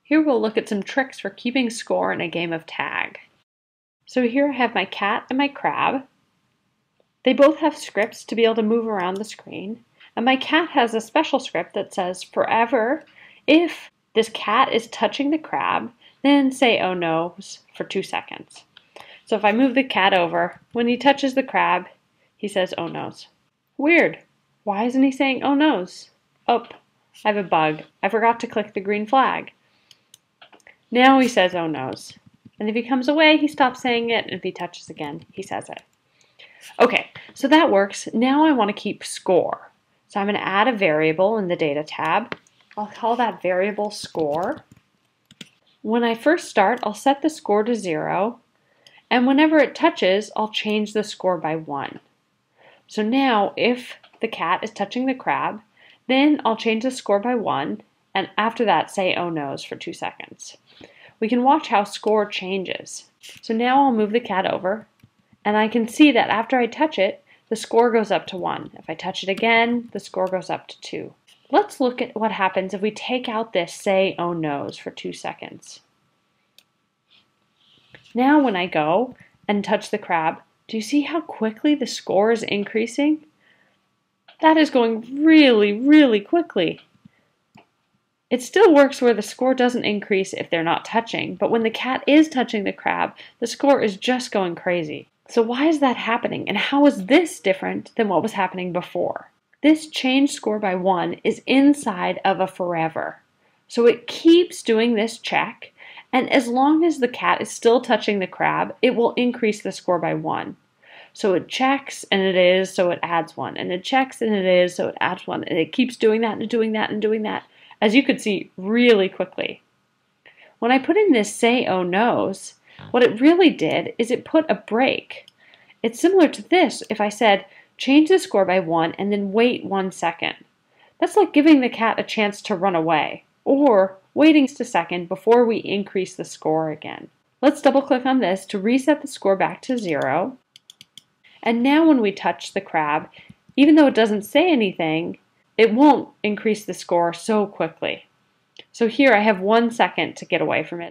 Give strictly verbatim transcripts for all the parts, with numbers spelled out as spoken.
Here we'll look at some tricks for keeping score in a game of tag. So here I have my cat and my crab. They both have scripts to be able to move around the screen. And my cat has a special script that says, forever, if this cat is touching the crab, then say oh no's for two seconds. So if I move the cat over, when he touches the crab, he says oh no's. Weird. Why isn't he saying oh no's? Oh, I have a bug. I forgot to click the green flag. Now he says oh no's. And if he comes away, he stops saying it, and if he touches again, he says it. Okay, so that works. Now I want to keep score. So I'm going to add a variable in the data tab. I'll call that variable score. When I first start, I'll set the score to zero, and whenever it touches, I'll change the score by one. So now, if the cat is touching the crab, then I'll change the score by one, and after that, say oh no's for two seconds. We can watch how score changes. So now I'll move the cat over, and I can see that after I touch it, the score goes up to one. If I touch it again, the score goes up to two. Let's look at what happens if we take out this say oh no's for two seconds. Now when I go and touch the crab, do you see how quickly the score is increasing? That is going really, really quickly. It still works where the score doesn't increase if they're not touching, but when the cat is touching the crab, the score is just going crazy. So why is that happening, and how is this different than what was happening before? This change score by one is inside of a forever. So it keeps doing this check, and as long as the cat is still touching the crab, it will increase the score by one. So it checks, and it is, so it adds one, and it checks, and it is, so it adds one, and it keeps doing that and doing that and doing that, as you could see, really quickly. When I put in this say oh no's, what it really did is it put a break. It's similar to this if I said, change the score by one and then wait one second. That's like giving the cat a chance to run away, or waiting just a second before we increase the score again. Let's double click on this to reset the score back to zero. And now when we touch the crab, even though it doesn't say anything, it won't increase the score so quickly. So here I have one second to get away from it.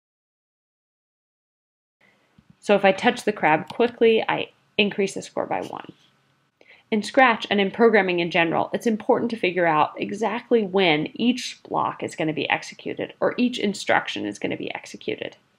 So if I touch the crab quickly, I increase the score by one. In Scratch and in programming in general, it's important to figure out exactly when each block is going to be executed or each instruction is going to be executed.